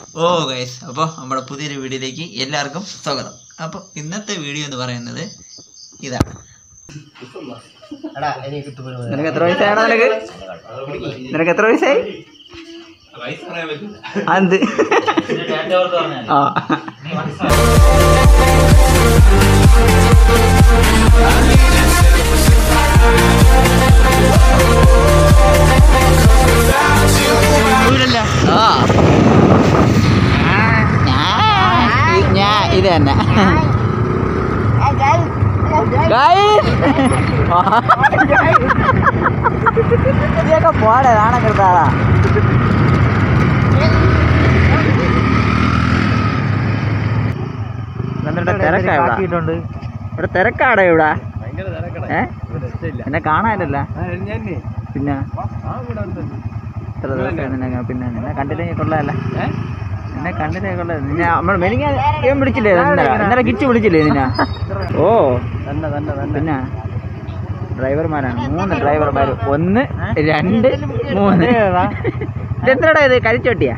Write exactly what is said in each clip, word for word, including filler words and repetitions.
ഓ guys, അപ്പോൾ നമ്മുടെ പുതിയൊരു വീഡിയോയിലേക്ക് എല്ലാവർക്കും സ്വാഗതം. അപ്പോൾ ഇന്നത്തെ വീഡിയോ എന്ന് പറയുന്നത് ഇതാണ്. നിനക്ക് എത്ര വയസ്സായടാ? നിനക്ക് നിനക്ക് എത്ര വയസ്സായി? അത് ആ ഞാൻ ഇത് തന്നെ ഇതൊക്കെ പോടെ നാണം കിട്ടാടാ. തിരക്കായിട്ടുണ്ട് ഇവിടെ, തിരക്കാടാ ഇവിടെ. ഏ എന്നെ കാണാനല്ല പിന്നെ ഇത്ര ദിവസം നിന്നെ പിന്നെ നിന്നെ കണ്ടില്ലെങ്കിൽ കൊള്ളാല്ല. എന്നെ കണ്ടില്ലേ കൊള്ളാ. നിന്നെ നമ്മൾ മെലിങ്ങ വിളിച്ചില്ലേ? ഇന്നലെ ഇന്നലെ കിച്ച് വിളിച്ചില്ലേ നിന്നെ? ഓ പിന്നെ ഡ്രൈവർമാരാണ്, മൂന്ന് ഡ്രൈവർമാർ. ഒന്ന് രണ്ട് മൂന്ന്. ഇതെന്താടാ ഇത്? കരിച്ചോട്ടിയാ?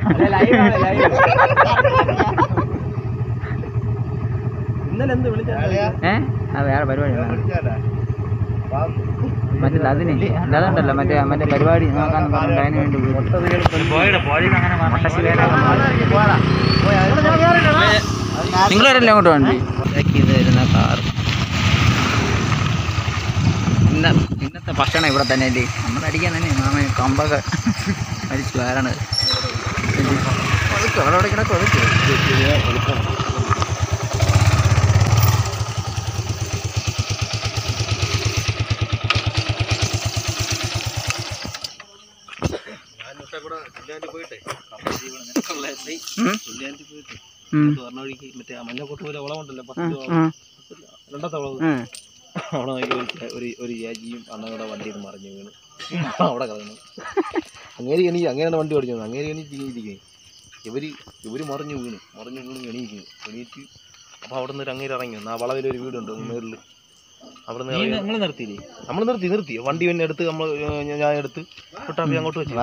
ഏ ആ വേറെ പരിപാടി മറ്റേ അതിന് അതുണ്ടല്ലോ, മറ്റേ മറ്റേ പരിപാടി നോക്കാന്ന് പറഞ്ഞിട്ട് അതിന് വേണ്ടി നിങ്ങളവരെല്ലാം അങ്ങോട്ട് വേണ്ടി ഇത് വരുന്ന കാർ. ഇന്ന ഇന്നത്തെ ഭക്ഷണം ഇവിടെ തന്നെ അല്ലേ? നമ്മളടിക്കാൻ തന്നെ മാമ കമ്പൊക്കെ മരിച്ചു ആരാണ് അവിടെ അവിടെ കിടക്കും. അതൊക്കെ മറ്റേ മഞ്ഞക്കോട്ട് പോലെ വളമുണ്ടല്ലോ, രണ്ടാമത്തെ വളവ്. അവിടെ നോക്കി ഒരു ഒരു ചേച്ചിയും അണ്ണങ്ങളുടെ വണ്ടിയിൽ നിന്ന് മറിഞ്ഞു വീണ് അവിടെ കളഞ്ഞു. അങ്ങേരി എണീ അങ്ങനെയാണ് വണ്ടി ഓടിച്ചു വന്നത്. അങ്ങേരി എണീറ്റിരിക്കുകയും ഇവര് ഇവര് മറിഞ്ഞു വീണു മറിഞ്ഞു വീണ് എണീക്കുന്നു. എണീറ്റ് അപ്പോൾ അവിടെ നിന്ന് ഒരു അങ്ങേര് ഇറങ്ങി വന്നു. ആ വളവിലൊരു വീടുണ്ട് മേളിൽ. അവിടെ നിന്ന് നമ്മൾ നിർത്തിയില്ലേ? നമ്മൾ നിർത്തി നിർത്തി വണ്ടി പിന്നെ എടുത്ത് നമ്മൾ ഞാൻ എടുത്ത് വിട്ടാപ്പി അങ്ങോട്ട് വെച്ചു.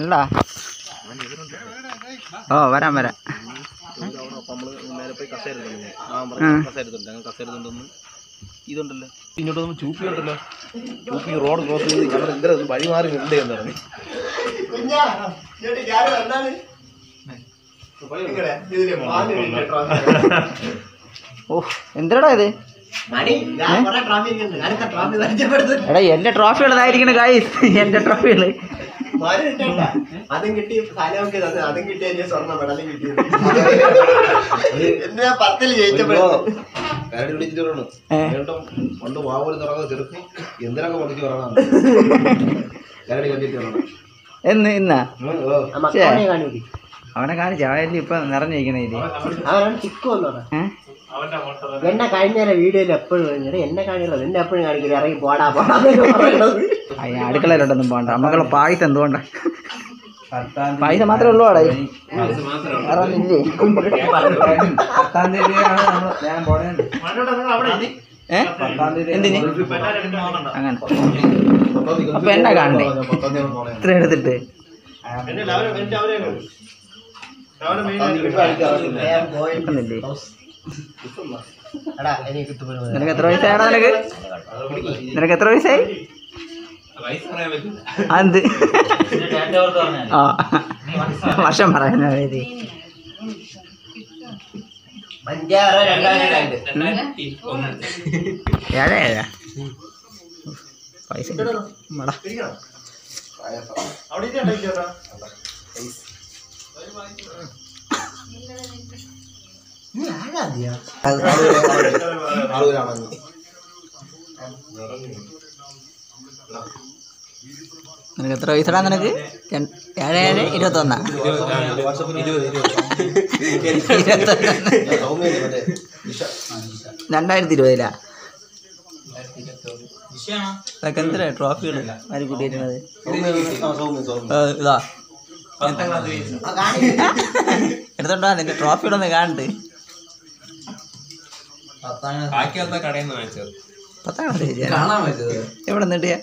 ഓ വരാം വരാം. നമ്മള് നേരെ പോയി കസേര കസേര അങ്ങനെ കസേര കൊണ്ടൊന്ന് ഇതുണ്ടല്ലോ ഇങ്ങോട്ടൊന്ന് ചൂപ്പി ഉണ്ടല്ലോ, ചൂപ്പി റോഡ് ക്രോസ് ചെയ്ത് ഞങ്ങൾ എന്തിനാ വഴി മാറി നിന്നേ എന്ന് പറഞ്ഞു. ഓ എന്തിനാടാ ഇത്? എടാ എന്റെ ട്രോഫികളായിരിക്കണ ഗായ്സ്, എന്റെ ട്രോഫികള്. അതും കിട്ടി, സ്ഥലമൊക്കെ അതും കിട്ടിയ സ്വർണ്ണ മെഡലും കിട്ടിയത് എന്തിനാ പത്തില് ജയിച്ചപ്പോഴോ കരടി വിളിച്ചിട്ട് പറയണം പണ്ട് വാവൂര് തുറങ്ങുന്ന ചെറുക്ക് എന്തിനൊക്കെ പൊട്ടിച്ച് പറയണം. കരടി കണ്ടിട്ട് പറയണം എന്ന് ഇന്നാ അവനെ കാണിച്ച അവൻ ഇപ്പൊ നിറഞ്ഞിരിക്കണേ. അവനാണ് ചിക്കു വന്നോടാ. എന്നെ കഴിഞ്ഞ വീഡിയോയിൽ എപ്പോഴും കഴിഞ്ഞത് എന്നെ കാണിക്കുന്നത് എന്നെ എപ്പോഴും കാണിക്കില്ല. ഇറങ്ങി പോടാ പോടാ അടുക്കളയിലോട്ടൊന്നും പോകണ്ട. നമുക്കുള്ള പായസം എന്തുകൊണ്ടാ? പായസം മാത്രമേ ഉള്ളൂ അവിടെ. എന്തിന് അങ്ങനെ അപ്പൊ എന്നാ കാണണ്ടേ ഇത്ര എടുത്തിട്ട്? നിനക്ക് എത്ര വയസ്സായടാ? നിനക്ക് നിനക്ക് എത്ര വയസ്സായി? അത് ആ വർഷം പറയുന്ന ഏഴാ ഏഴാ പൈസ മടാ. നിനക്ക് എത്ര വയസ്സടാ? നിനക്ക് ഏഴ് ഏഴ് ഇരുപത്തൊന്നാ രണ്ടായിരത്തി ഇരുപതിലാ. അതൊക്കെ എന്തിനാ ട്രോഫികൾ ആര് കൂട്ടിയിരുന്നത്? ഇതാ എടുത്തോണ്ടാ നിന്റെ ട്രോഫികളൊന്ന് കാണണ്ട്. പത്താം ക്ലാസ് എവിടെ നിന്നിട്ടിയാ?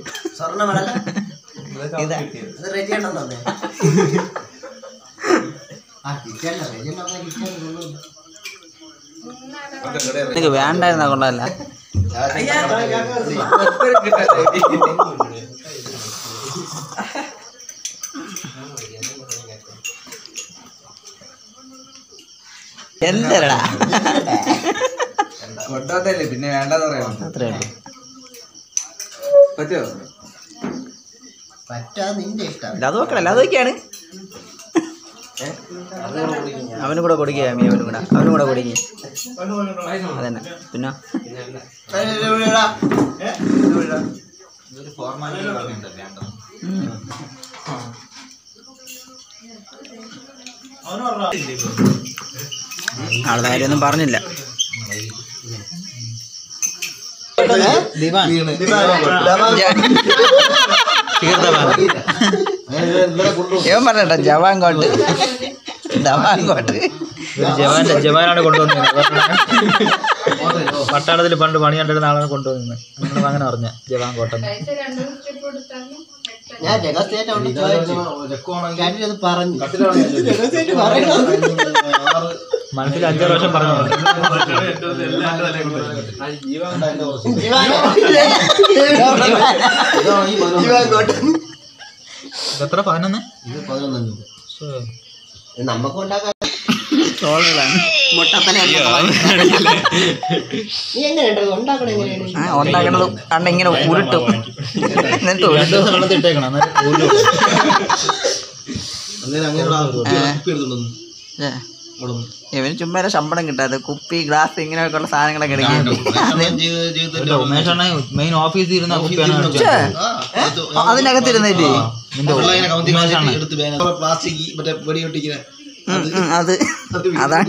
സ്വർണ്ണ മെഡൽ എനിക്ക് വേണ്ടായിരുന്ന കൊള്ളല്ല. എന്തരടാ കൊണ്ടോട്ടല്ലേ പിന്നെ വേണ്ടെന്ന് പറയാം. അത്രേ ഉള്ളൂ. പറ്റുമോ? പറ്റാ നിന്റെ ഇഷ്ടം. അത് നോക്കണല്ലോ, അതൊക്കെയാണ് അവനും കൂടെ കൊടുക്കുക. അവനും കൂടെ അവനും കൂടെ കൊടുക്കുക. അതന്നെ. പിന്നെ ആളുടെ കാര്യമൊന്നും പറഞ്ഞില്ല. ഇവൻ പറഞ്ഞ ജവാൻ കോട്ട് ജവാൻ കോട്ട് ജവാന്റെ ജവാനാണ് കൊണ്ടുവന്നത്. പട്ടാളത്തിൽ പണ്ട് പണിയാണ്ടിരുന്ന ആളാണ് കൊണ്ടുവന്നത്. നിങ്ങൾ അങ്ങനെ പറഞ്ഞ ജവാൻ കോട്ടം. ഞാൻ രഹസ്യമായിട്ട് പറഞ്ഞു. മനസ്സിൽ അഞ്ചാറ് വർഷം പറഞ്ഞു. എത്ര പതിനൊന്ന് നമുക്ക് ഉണ്ടാക്കാൻ ഉണ്ടാക്കണത് കണ്ട ഇങ്ങനെ ഉരുട്ടും. എന്നിട്ട് ഇട്ടേക്കണം. ഇവന് ചുമ്മാ ശമ്പളം കിട്ടാതെ കുപ്പി ഗ്ലാസ് ഇങ്ങനെയൊക്കെ ഉള്ള സാധനങ്ങളൊക്കെ എടുക്കും. മെയിൻ ഓഫീസിൽ ഇരുന്ന അതിനകത്തിരുന്നില്ലേ പ്ലാസ്റ്റിക് മറ്റേ വെടി ഒട്ടിക്കുന്ന അത് അതാണ്.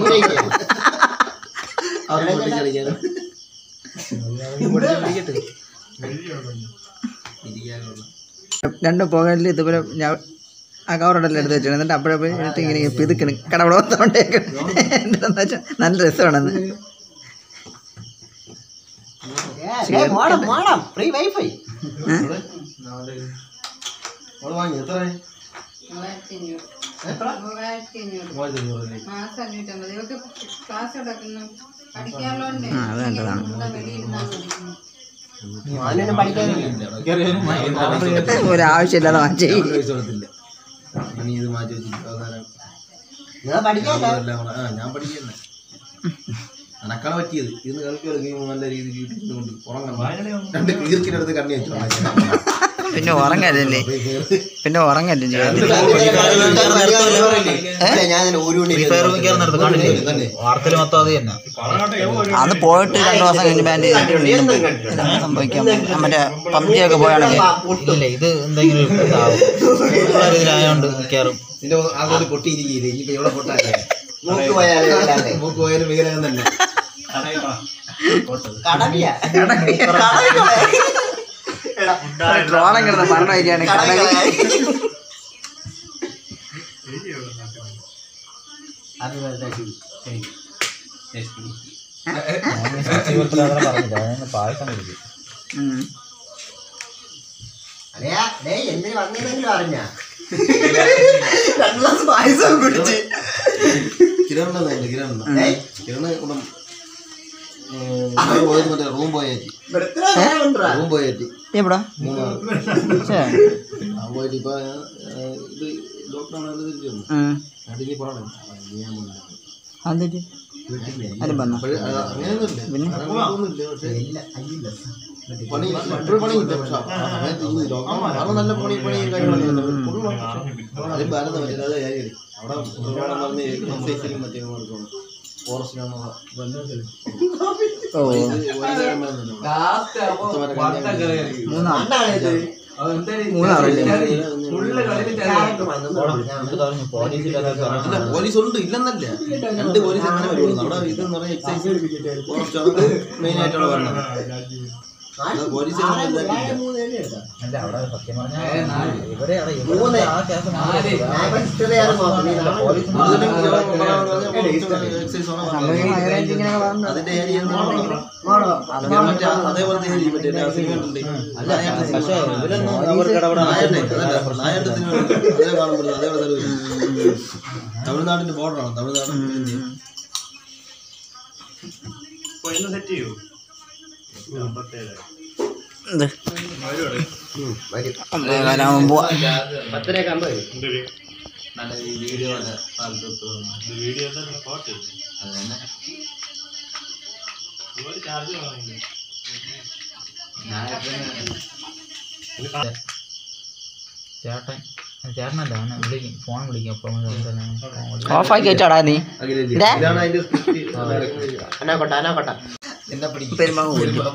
രണ്ട് പുകയിൽ ഇതുപോലെ ഞാൻ ആ കവറോടെല്ലാം എടുത്ത് വെച്ചു. എന്നിട്ട് അപ്പോഴപ്പോഴും എടുത്ത് ഇങ്ങനെ പിതുക്കണം കടവളത്തോണ്ടേക്കണം. എന്താണെന്ന് വെച്ചാൽ നല്ല രസമാണെന്ന്. ഫ്രീ വൈഫൈ അത് നല്ലതാണ്. ഒരാവശ്യമില്ലാതെ വാങ്ങിച്ചു. ഞാൻ പഠിക്കുന്ന അനക്കാണ് പറ്റിയത്. ഇന്ന് കളിക്കുകയും നല്ല രീതിയിൽ രണ്ട് കീർക്കിനടുത്ത് കണ്ണി വെച്ചു. പിന്നെ ഉറങ്ങല്ലേ പിന്നെ ഉറങ്ങല്ലേ വാർത്തയിൽ മൊത്തം അത് തന്നെ. അത് പോയിട്ട് രണ്ടു ദിവസം കഴിഞ്ഞ് ബാൻഡ് ചെയ്തിട്ടുണ്ട്. സംഭവിക്കാം. മറ്റേ പബ്ജിയൊക്കെ പോയാണെങ്കിൽ ഇല്ല ഇത് എന്തെങ്കിലും ഇതിലായോണ്ട് മിക്കവാറും ഇതിന്റെ ആദ്യം പൊട്ടിയിരിക്കില്ല. ഇനിയിപ്പോ എവിടെ പൊട്ടാല്ലേ മൂക്ക് പോയാലും വികലകം തന്നെ. ട്രോളം കിടന്ന് മരണം വരികയാണ്. പായസം കുടിക്കും. എന്തിനു വന്നെങ്കിലും അറിഞ്ഞ പായസം കുടിച്ച് കിരണ് കിരണ് കിരണ് മറ്റേ റൂം പോയേറ്റി റൂം പോയേറ്റി എവിടാ മൂന്നാർ പോയിട്ട് ഇപ്പൊ ഇത് ലോക്ക്ഡൌൺ തിരിച്ചു വന്നു. അതിന് പോകണം പണി എപ്പോഴും പണിയില്ല. പക്ഷെ ലോക്ക്ഡൌൺ നല്ല പണി പണി കാര്യങ്ങളൊക്കെ അതിൽ ഭാരത പറ്റില്ല. അത് കാര്യം അവിടെ പറഞ്ഞ് എക്സൈസിലും മറ്റേ ഫോറസ്റ്റിനാണോ പോലീസ് ഉണ്ട് ഇല്ലെന്നല്ല. രണ്ട് പോലീസ് അങ്ങനെ വരുള്ളൂ. അവിടെ ഇതെന്ന് പറഞ്ഞാൽ എക്സൈസ് ഫോറസ്റ്റ് മെയിൻ ആയിട്ടാണ് പറഞ്ഞത്. പോലീസ് മൂന്ന് ഏഴ് എടുക്കാം അല്ല അവിടെ സത്യം പറഞ്ഞാൽ ഇവിടെ മൂന്ന് ആ കേസ് ഹിസ്റ്ററിയാണ് നോക്കുന്നത് അതിന്റെ അതേപോലത്തെ പക്ഷേ ഇവരൊന്നും അവർക്ക് ഇടപെടാൻ തമിഴ്നാടിന്റെ ബോർഡറാണ് തമിഴ്നാട് സെറ്റ് ചെയ്യൂ പത്തരയൊക്കെ അമ്പത് ചേട്ടൻ ചേട്ടനല്ല അവനെ വിളിക്കും ഫോൺ വിളിക്കും അപ്പം ഓഫാക്കി വെച്ചാടാ നീ അനാക്കോട്ട അനാക്കോട്ട പെരുമാവ്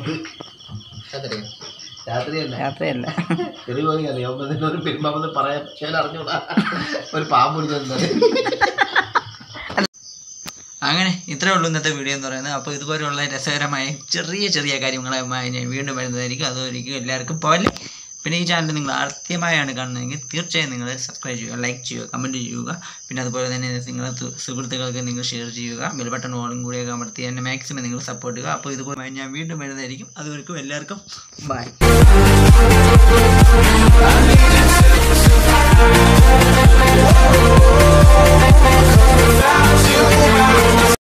രാത്രിയല്ല യാത്രയല്ല തെളിവ് അറിയാം ഒരു പെരുമാവെന്ന് പറയാൻ പക്ഷേ അറിഞ്ഞൂടാ ഒരു പാമ്പ് പിടിച്ചെന്താ അങ്ങനെ ഇത്രേ ഉള്ളൂ ഇന്നത്തെ വീഡിയോ എന്ന് പറയുന്നത്. അപ്പോൾ ഇതുപോലെയുള്ള രസകരമായ ചെറിയ ചെറിയ കാര്യങ്ങളുമായി ഞാൻ വീണ്ടും വരുന്നതായിരിക്കും. അതായിരിക്കും എല്ലാവർക്കും പോലെ. പിന്നെ ഈ ചാനൽ നിങ്ങൾ ആദ്യമായാണ് കാണുന്നതെങ്കിൽ തീർച്ചയായും നിങ്ങൾ സബ്സ്ക്രൈബ് ചെയ്യുക, ലൈക്ക് ചെയ്യുക, കമൻറ്റ് ചെയ്യുക. പിന്നെ അതുപോലെ തന്നെ നിങ്ങളുടെ സുഹൃത്തുക്കൾക്ക് നിങ്ങൾ ഷെയർ ചെയ്യുക. ബെൽ ബട്ടൺ ഓളും കൂടിയൊക്കെ അമർത്തി എന്നെ മാക്സിമം നിങ്ങൾ സപ്പോർട്ട് ചെയ്യുക. അപ്പോൾ ഇതുപോലെ ഞാൻ വീണ്ടും വരുന്നതായിരിക്കും. അതുവരെക്കും എല്ലാവർക്കും ബൈ.